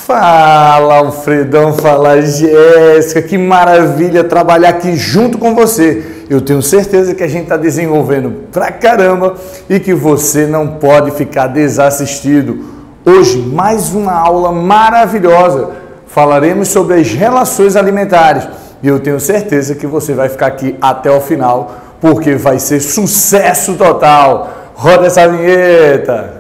Fala, Alfredão, fala, Jéssica, que maravilha trabalhar aqui junto com você. Eu tenho certeza que a gente está desenvolvendo pra caramba e que você não pode ficar desassistido. Hoje, mais uma aula maravilhosa. Falaremos sobre as relações alimentares e eu tenho certeza que você vai ficar aqui até o final, porque vai ser sucesso total. Roda essa vinheta!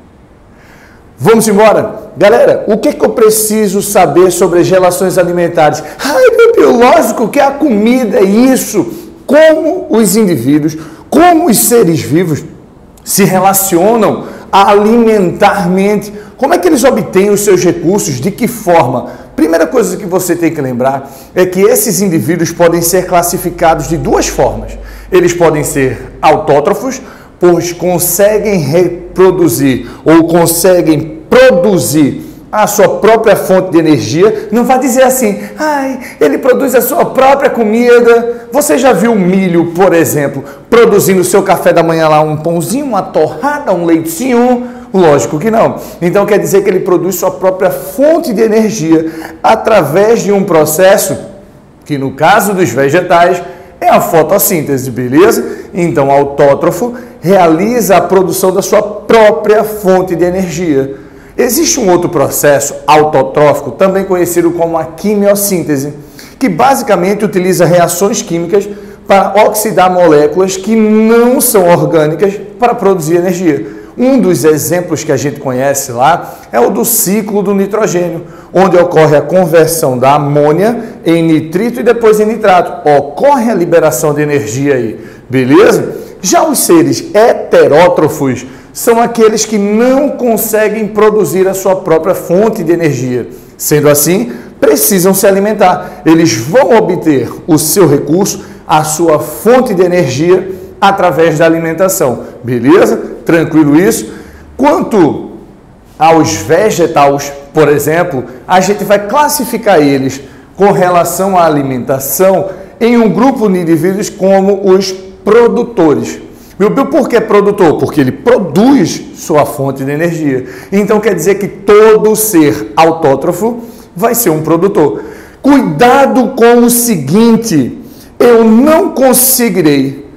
Vamos embora? Galera, o que eu preciso saber sobre as relações alimentares? É biológico que a comida é isso. Como os indivíduos, como os seres vivos se relacionam alimentarmente. Como é que eles obtêm os seus recursos? De que forma? Primeira coisa que você tem que lembrar é que esses indivíduos podem ser classificados de duas formas. Eles podem ser autótrofos, pois conseguem reproduzir ou conseguem produzir a sua própria fonte de energia. Não vai dizer assim, ele produz a sua própria comida. Você já viu o milho, por exemplo, produzindo o seu café da manhã lá, um pãozinho, uma torrada, um leitinho? Lógico que não. Então quer dizer que ele produz sua própria fonte de energia através de um processo que, no caso dos vegetais, é a fotossíntese, beleza? Então, o autótrofo realiza a produção da sua própria fonte de energia. Existe um outro processo autotrófico, também conhecido como a quimiossíntese, que basicamente utiliza reações químicas para oxidar moléculas que não são orgânicas para produzir energia. Um dos exemplos que a gente conhece lá é o do ciclo do nitrogênio, onde ocorre a conversão da amônia em nitrito e depois em nitrato. Ocorre a liberação de energia aí, beleza? Já os seres heterótrofos são aqueles que não conseguem produzir a sua própria fonte de energia. Sendo assim, precisam se alimentar. Eles vão obter o seu recurso, a sua fonte de energia, através da alimentação. Beleza? Tranquilo isso? Quanto aos vegetais, por exemplo, a gente vai classificar eles com relação à alimentação em um grupo de indivíduos como os produtores. Por que produtor? Porque ele produz sua fonte de energia. Então quer dizer que todo ser autótrofo vai ser um produtor. Cuidado com o seguinte, eu não conseguirei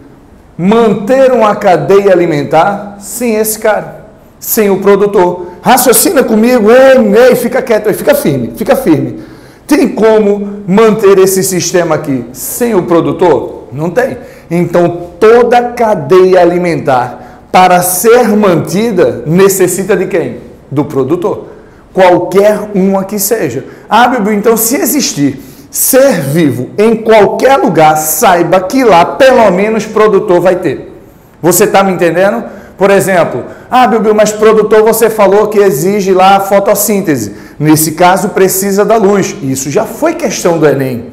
manter uma cadeia alimentar sem esse cara, sem o produtor. Raciocina comigo, fica quieto, fica firme. Tem como manter esse sistema aqui sem o produtor? Não tem. Então, toda cadeia alimentar, para ser mantida, necessita de quem? Do produtor. Qualquer uma que seja. Bíblia, então, se existir ser vivo em qualquer lugar, saiba que lá, pelo menos, produtor vai ter. Você está me entendendo? Por exemplo, Bíblia, mas produtor você falou que exige lá a fotossíntese. Nesse caso, precisa da luz. Isso já foi questão do Enem.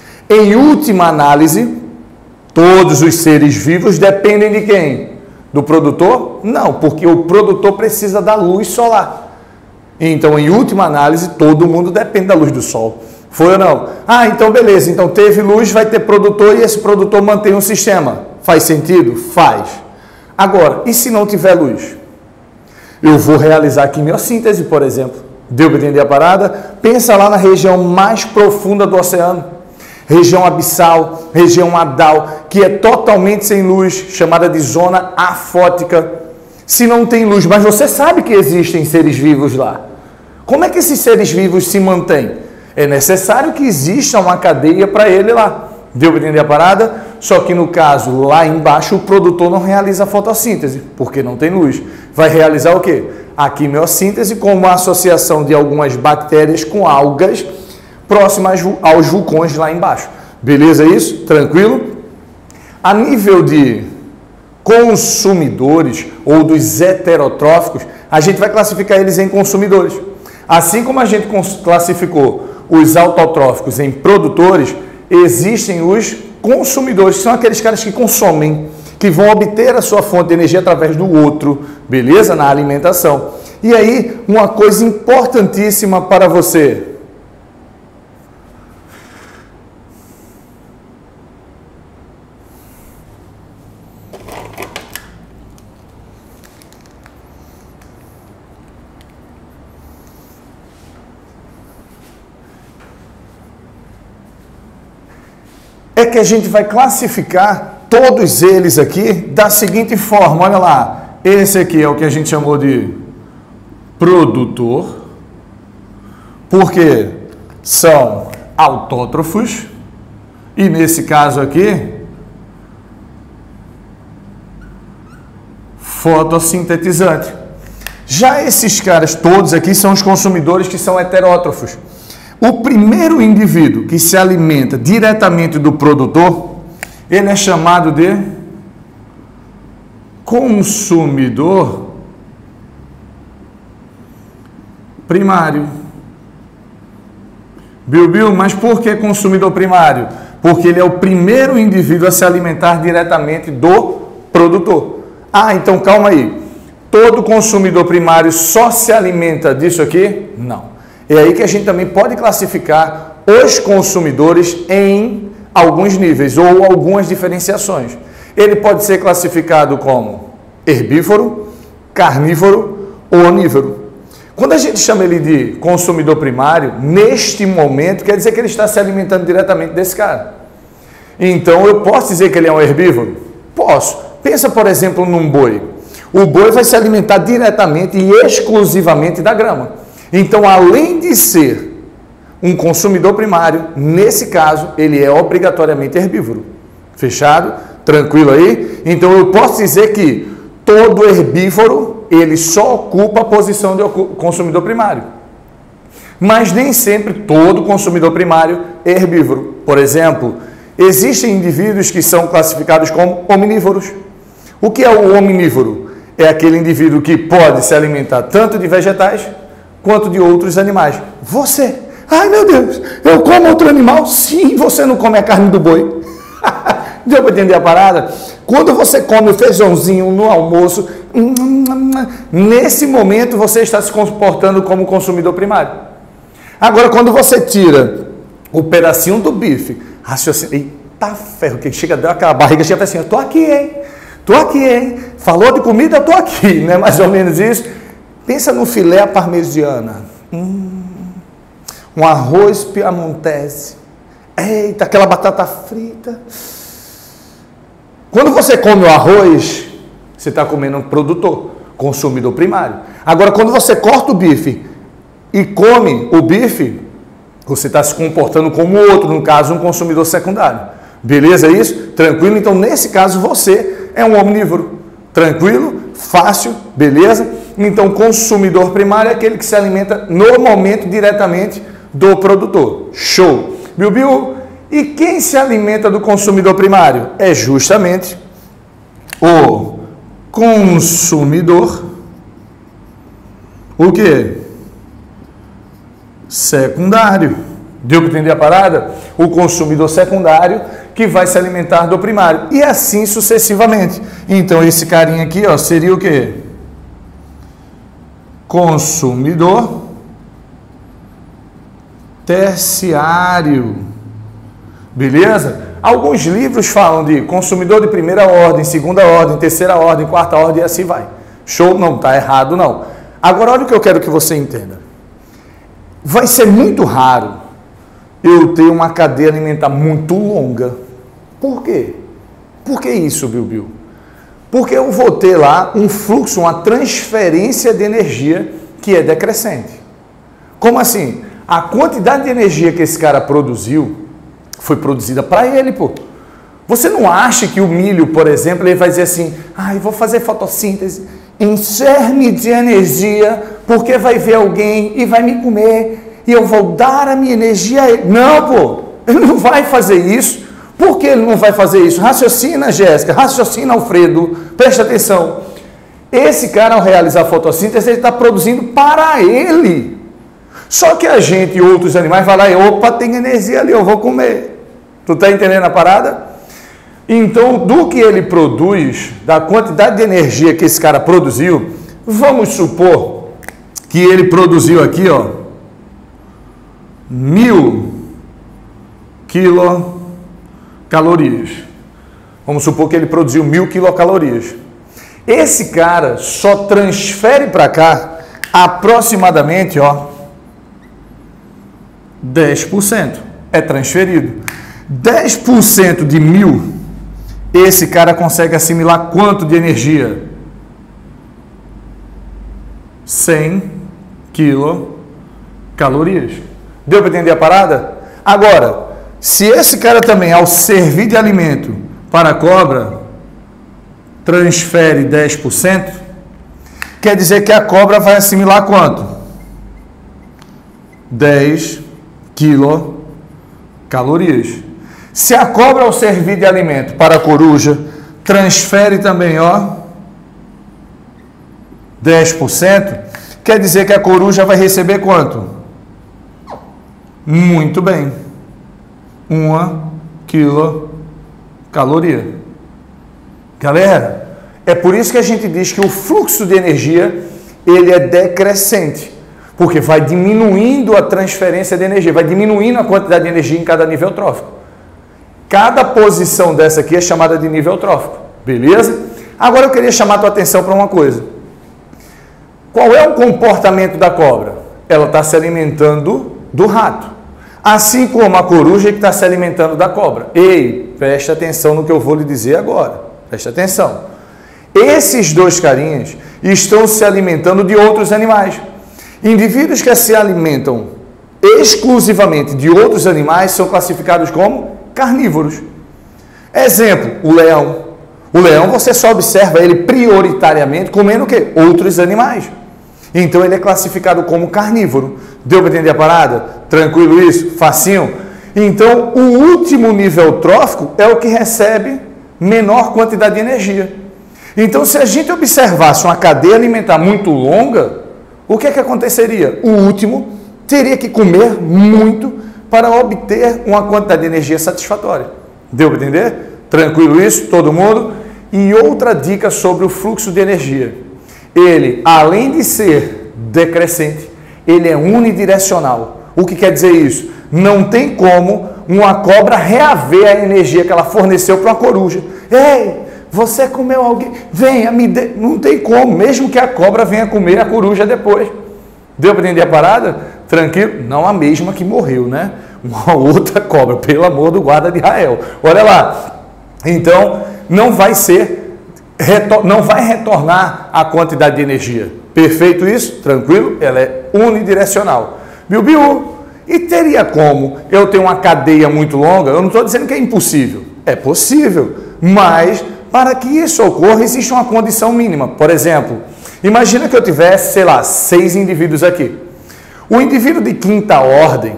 Em última análise, todos os seres vivos dependem de quem? Do produtor? Não, porque o produtor precisa da luz solar. Então, em última análise, todo mundo depende da luz do sol. Foi ou não? Então beleza. Então teve luz, vai ter produtor e esse produtor mantém um sistema. Faz sentido? Faz. Agora, e se não tiver luz? Eu vou realizar a quimiossíntese, por exemplo. Deu para entender a parada? Pensa lá na região mais profunda do oceano. Região abissal, região hadal, que é totalmente sem luz, chamada de zona afótica. Se não tem luz, mas você sabe que existem seres vivos lá. Como é que esses seres vivos se mantêm? É necessário que exista uma cadeia para ele lá. Deu para entender a parada? Só que no caso, lá embaixo, o produtor não realiza a fotossíntese, porque não tem luz. Vai realizar o quê? A quimiossíntese com uma associação de algumas bactérias com algas próximas aos vulcões lá embaixo. Beleza isso? Tranquilo? A nível de consumidores ou dos heterotróficos, a gente vai classificar eles em consumidores. Assim como a gente classificou os autotróficos em produtores, existem os consumidores, que são aqueles caras que consomem, que vão obter a sua fonte de energia através do outro, beleza? Na alimentação. E aí, uma coisa importantíssima para você. é que a gente vai classificar todos eles aqui da seguinte forma, olha lá, esse aqui é o que a gente chamou de produtor, porque são autótrofos, e nesse caso aqui, fotossintetizante. Já esses caras todos aqui são os consumidores que são heterótrofos. O primeiro indivíduo que se alimenta diretamente do produtor, ele é chamado de consumidor primário. Bill, mas por que consumidor primário? Porque ele é o primeiro indivíduo a se alimentar diretamente do produtor. Ah, então calma aí. Todo consumidor primário só se alimenta disso aqui? Não. É aí que a gente também pode classificar os consumidores em alguns níveis ou algumas diferenciações. Ele pode ser classificado como herbívoro, carnívoro ou onívoro. Quando a gente chama ele de consumidor primário, neste momento, quer dizer que ele está se alimentando diretamente desse cara. Então, eu posso dizer que ele é um herbívoro? Posso. Pensa, por exemplo, num boi. O boi vai se alimentar diretamente e exclusivamente da grama. Então, além de ser um consumidor primário, nesse caso, ele é obrigatoriamente herbívoro. Fechado? Tranquilo aí? Então, eu posso dizer que todo herbívoro, ele só ocupa a posição de consumidor primário. Mas nem sempre todo consumidor primário é herbívoro. Por exemplo, existem indivíduos que são classificados como omnívoros. O que é o omnívoro? É aquele indivíduo que pode se alimentar tanto de vegetais quanto de outros animais. Você. Ai, meu Deus, eu como outro animal? Sim, você não come a carne do boi. Deu para entender a parada? Quando você come o feijãozinho no almoço, nesse momento você está se comportando como consumidor primário. Agora, quando você tira o pedacinho do bife, raciocina, eita ferro, que chega, deu aquela barriga, chega assim, eu tô aqui, hein? Tô aqui, hein? Falou de comida, eu tô aqui, né? Mais ou menos isso. Pensa no filé à parmegiana. Um arroz piamontese. Eita, aquela batata frita. Quando você come o arroz, você está comendo um produtor, consumidor primário. Agora, quando você corta o bife e come o bife, você está se comportando como outro, no caso, um consumidor secundário. Beleza isso? Tranquilo? Então, nesse caso, você é um omnívoro. Tranquilo? Fácil? Beleza? Então, consumidor primário é aquele que se alimenta normalmente, diretamente do produtor. Show! Bill, e quem se alimenta do consumidor primário? É justamente o consumidor, o quê? Secundário. Deu para entender a parada? O consumidor secundário que vai se alimentar do primário. E assim sucessivamente. Então, esse carinha aqui, ó, seria o quê? Consumidor terciário. Beleza? Alguns livros falam de consumidor de primeira ordem, segunda ordem, terceira ordem, quarta ordem e assim vai. Show? Não está errado, não. Agora, olha o que eu quero que você entenda. Vai ser muito raro eu ter uma cadeia alimentar muito longa. Por quê? Por que isso, Bill? Porque eu vou ter lá um fluxo, uma transferência de energia que é decrescente. Como assim? A quantidade de energia que esse cara produziu foi produzida para ele, pô. Você não acha que o milho, por exemplo, ele vai dizer assim, vou fazer fotossíntese, encher-me de energia, porque vai ver alguém e vai me comer, e eu vou dar a minha energia a ele. Não, pô, ele não vai fazer isso. Por que ele não vai fazer isso? Raciocina, Jéssica, raciocina, Alfredo, presta atenção. Esse cara, ao realizar a fotossíntese, ele está produzindo para ele. Só que a gente e outros animais vão lá e, opa, tem energia ali, eu vou comer. Tu está entendendo a parada? Então, do que ele produz, da quantidade de energia que esse cara produziu, vamos supor que ele produziu aqui, ó, 1000 quilocalorias. Vamos supor que ele produziu 1000 quilocalorias. Esse cara só transfere para cá aproximadamente, ó, 10%. É transferido. 10% de 1000, esse cara consegue assimilar quanto de energia? 100 quilocalorias. Deu para entender a parada? Agora, se esse cara também, ao servir de alimento para a cobra, transfere 10%, quer dizer que a cobra vai assimilar quanto? 10 quilocalorias. Se a cobra, ao servir de alimento para a coruja, transfere também, 10%, quer dizer que a coruja vai receber quanto? Muito bem. 1 quilocaloria. Galera, é por isso que a gente diz que o fluxo de energia, ele é decrescente. Porque vai diminuindo a transferência de energia, vai diminuindo a quantidade de energia em cada nível trófico. Cada posição dessa aqui é chamada de nível trófico. Beleza? Agora eu queria chamar a tua atenção para uma coisa. Qual é o comportamento da cobra? Ela está se alimentando do rato. Assim como a coruja que está se alimentando da cobra. Ei, preste atenção no que eu vou lhe dizer agora. Preste atenção. Esses dois carinhas estão se alimentando de outros animais. Indivíduos que se alimentam exclusivamente de outros animais são classificados como carnívoros. Exemplo, o leão. O leão, você só observa ele prioritariamente comendo o quê? Outros animais. Então ele é classificado como carnívoro. Deu para entender a parada? Tranquilo isso? Facinho? Então o último nível trófico é o que recebe menor quantidade de energia. Então se a gente observasse uma cadeia alimentar muito longa, o que é que aconteceria? O último teria que comer muito para obter uma quantidade de energia satisfatória. Deu para entender? Tranquilo isso? Todo mundo? E outra dica sobre o fluxo de energia. Ele, além de ser decrescente, ele é unidirecional. O que quer dizer isso? Não tem como uma cobra reaver a energia que ela forneceu para uma coruja. Ei, você comeu alguém? Venha, me dê. Não tem como, mesmo que a cobra venha comer a coruja depois. Deu para entender a parada? Tranquilo? Não a mesma que morreu, né? Uma outra cobra, pelo amor do guarda de Israel. Olha lá. Então, não vai retornar a quantidade de energia. Perfeito isso? Tranquilo? Ela é unidirecional. Biu, e teria como eu ter uma cadeia muito longa? Eu não estou dizendo que é impossível. É possível, mas para que isso ocorra, existe uma condição mínima. Por exemplo, imagina que eu tivesse, sei lá, 6 indivíduos aqui. O indivíduo de quinta ordem,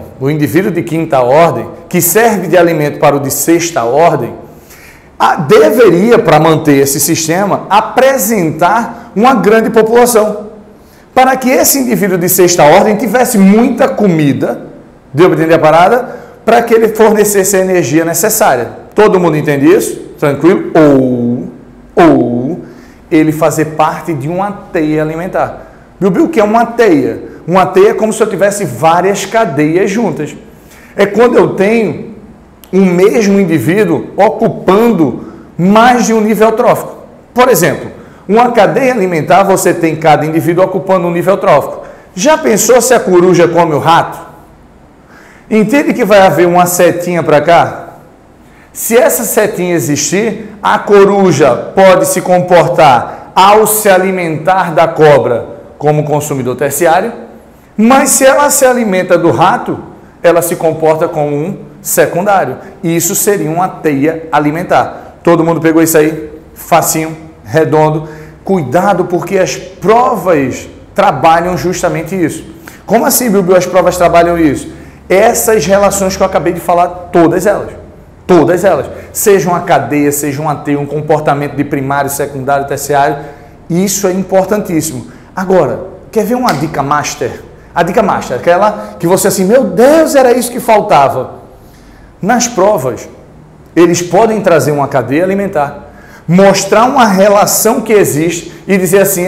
que serve de alimento para o de sexta ordem, deveria, para manter esse sistema, apresentar uma grande população. Para que esse indivíduo de sexta ordem tivesse muita comida, deu para entender a parada? Para que ele fornecesse a energia necessária. Todo mundo entende isso? Tranquilo? Ou ele fazer parte de uma teia alimentar. Viu o que é uma teia? Uma teia é como se eu tivesse várias cadeias juntas. É quando eu tenho um mesmo indivíduo ocupando mais de um nível trófico. Por exemplo, uma cadeia alimentar, você tem cada indivíduo ocupando um nível trófico. Já pensou se a coruja come o rato? Entende que vai haver uma setinha para cá? Se essa setinha existir, a coruja pode se comportar ao se alimentar da cobra como consumidor terciário, mas se ela se alimenta do rato, ela se comporta como um secundário. Isso seria uma teia alimentar. Todo mundo pegou isso aí? Facinho, redondo. Cuidado, porque as provas trabalham justamente isso. Como assim, Bill, as provas trabalham isso? Essas relações que eu acabei de falar, todas elas. Todas elas. Seja uma cadeia, seja uma teia, um comportamento de primário, secundário, terciário. Isso é importantíssimo. Agora, quer ver uma dica master? A dica master, aquela que você assim, meu Deus, era isso que faltava. Nas provas, eles podem trazer uma cadeia alimentar, mostrar uma relação que existe e dizer assim,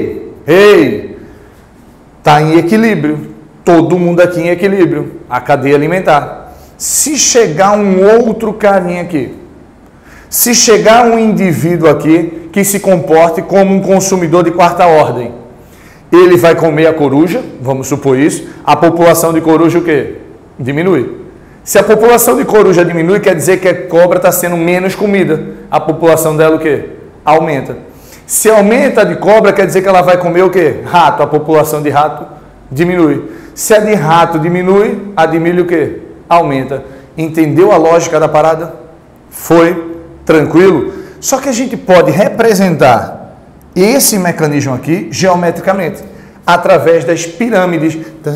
ei, está em equilíbrio, todo mundo aqui em equilíbrio, a cadeia alimentar. Se chegar um outro carinha aqui, se chegar um indivíduo aqui que se comporte como um consumidor de quarta ordem, ele vai comer a coruja, vamos supor isso, a população de coruja o quê? Diminui. Se a população de coruja diminui, quer dizer que a cobra está sendo menos comida. A população dela o quê? Aumenta. Se aumenta a de cobra, quer dizer que ela vai comer o quê? Rato. A população de rato diminui. Se a de rato diminui, a de milho o quê? Aumenta. Entendeu a lógica da parada? Foi tranquilo? Só que a gente pode representar esse mecanismo aqui geometricamente, através das pirâmides.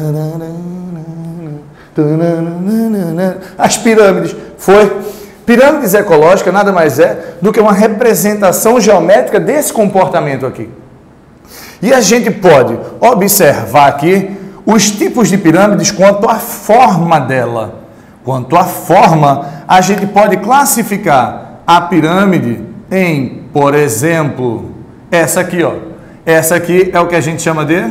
As pirâmides. Foi. Pirâmides ecológicas nada mais é do que uma representação geométrica desse comportamento aqui. E a gente pode observar aqui os tipos de pirâmides quanto à forma dela. Quanto à forma, a gente pode classificar a pirâmide em, por exemplo, essa aqui, ó. Essa aqui é o que a gente chama de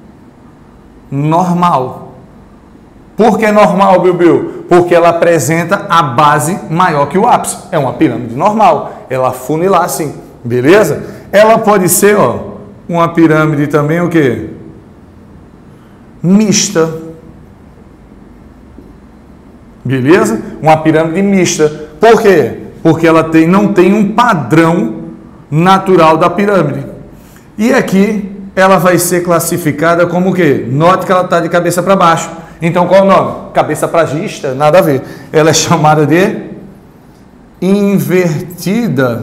normal. Por que normal, Bill? Porque ela apresenta a base maior que o ápice. É uma pirâmide normal. Ela funilar assim, beleza? Ela pode ser, ó, uma pirâmide também o quê? Mista. Beleza? Uma pirâmide mista. Por quê? Porque ela não tem um padrão natural da pirâmide. E aqui ela vai ser classificada como o quê? Note que ela está de cabeça para baixo. Então, qual é o nome? Cabeça pragista? Nada a ver. Ela é chamada de invertida.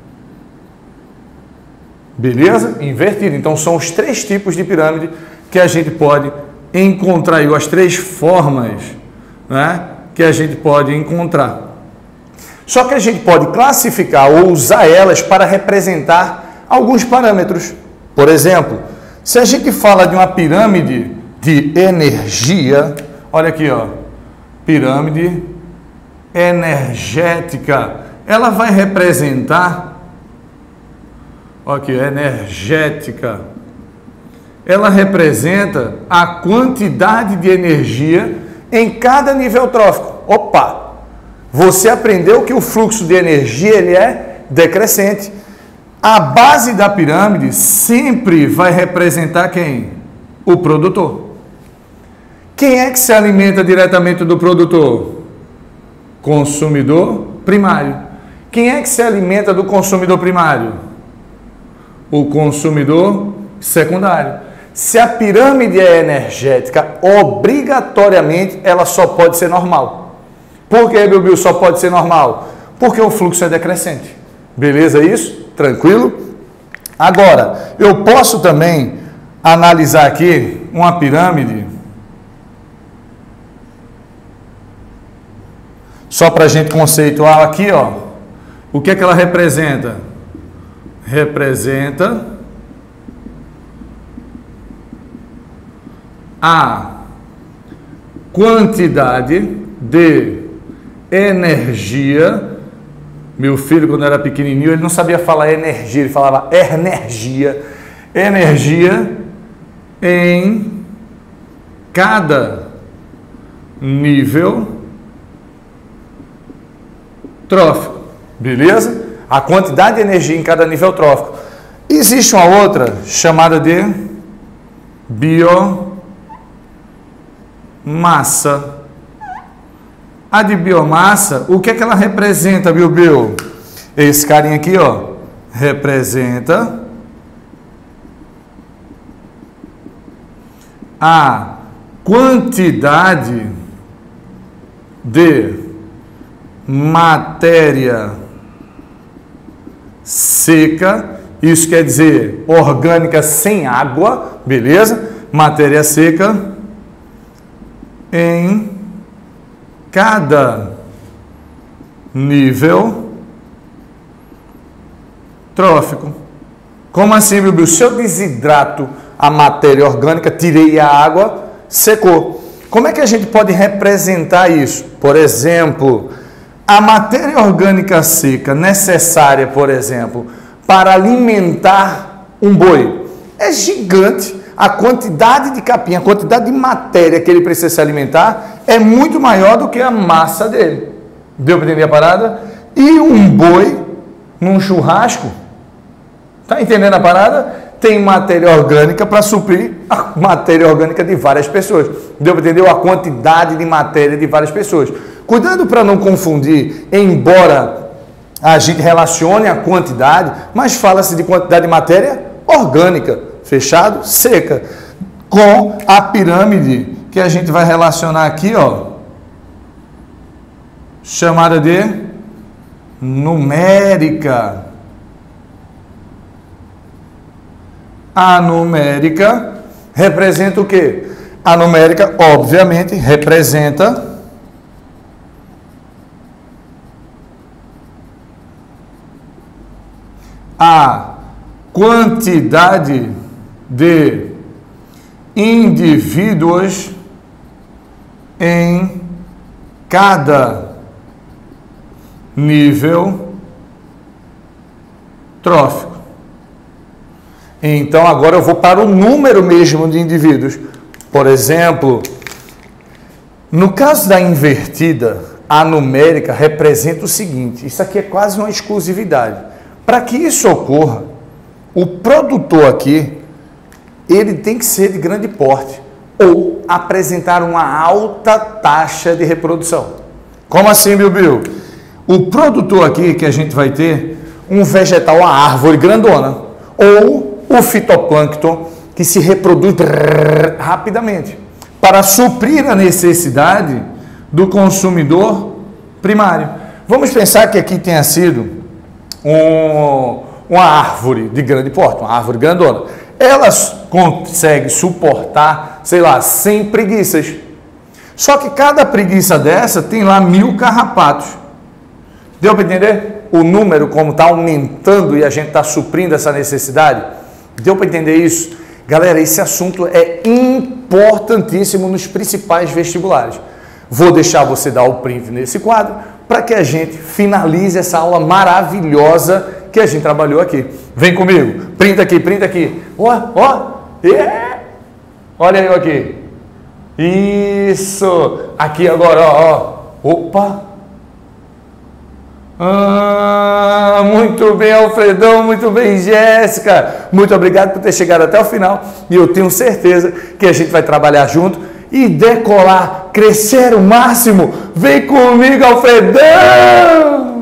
Beleza? Invertida. Então, são os 3 tipos de pirâmide que a gente pode encontrar, as 3 formas, né, que a gente pode encontrar. Só que a gente pode classificar ou usar elas para representar alguns parâmetros. Por exemplo, se a gente fala de uma pirâmide de energia, olha aqui, ó, pirâmide energética, ela vai representar, olha aqui, energética, ela representa a quantidade de energia em cada nível trófico. Opa! Você aprendeu que o fluxo de energia ele é decrescente. A base da pirâmide sempre vai representar quem? O produtor. Quem é que se alimenta diretamente do produtor? Consumidor primário. Quem é que se alimenta do consumidor primário? O consumidor secundário. Se a pirâmide é energética, obrigatoriamente ela só pode ser normal. Por que, Bill, só pode ser normal? Porque o fluxo é decrescente. Beleza isso? Tranquilo? Agora, eu posso também analisar aqui uma pirâmide, só para a gente conceituar aqui, ó, o que é que ela representa? Representa a quantidade de energia. Meu filho, quando era pequenininho, ele não sabia falar energia, ele falava energia. Energia em cada nível trófico. Beleza? A quantidade de energia em cada nível trófico. Existe uma outra chamada de biomassa. A de biomassa, o que é que ela representa, Bill? Esse carinha aqui, ó, representa a quantidade de matéria seca, isso quer dizer orgânica sem água, beleza? Matéria seca em cada nível trófico. Como assim, Bill? Se eu desidrato a matéria orgânica, tirei a água, secou. Como é que a gente pode representar isso? Por exemplo, a matéria orgânica seca necessária, por exemplo, para alimentar um boi é gigante. A quantidade de capim, a quantidade de matéria que ele precisa se alimentar é muito maior do que a massa dele. Deu para entender a parada? E um boi, num churrasco, tá entendendo a parada? Tem matéria orgânica para suprir a matéria orgânica de várias pessoas. Deu para entender a quantidade de matéria de várias pessoas. Cuidado para não confundir, embora a gente relacione a quantidade, mas fala-se de quantidade de matéria orgânica, fechado, seca, com a pirâmide que a gente vai relacionar aqui, ó, chamada de numérica. A numérica representa o quê? A numérica, obviamente, representa a quantidade de indivíduos em cada nível trófico. Então, agora eu vou para o número mesmo de indivíduos. Por exemplo, no caso da invertida, a numérica representa o seguinte, isso aqui é quase uma exclusividade. Para que isso ocorra, o produtor aqui, ele tem que ser de grande porte ou apresentar uma alta taxa de reprodução. Como assim, Bill? O produtor aqui que a gente vai ter, um vegetal, a árvore grandona, ou o fitoplâncton, que se reproduz rapidamente, para suprir a necessidade do consumidor primário. Vamos pensar que aqui tenha sido uma árvore de grande porte, uma árvore grandona. Ela consegue suportar, sei lá, 100 preguiças. Só que cada preguiça dessa tem lá 1000 carrapatos. Deu para entender? O número como está aumentando e a gente está suprindo essa necessidade? Deu para entender isso? Galera, esse assunto é importantíssimo nos principais vestibulares. Vou deixar você dar o print nesse quadro para que a gente finalize essa aula maravilhosa que a gente trabalhou aqui. Vem comigo, printa aqui, printa aqui. Yeah. Olha eu aqui. Isso. Aqui agora, ó. Opa. Muito bem, Alfredão, muito bem, Jéssica. Muito obrigado por ter chegado até o final. E eu tenho certeza que a gente vai trabalhar junto e decolar, crescer o máximo. Vem comigo, Alfredão!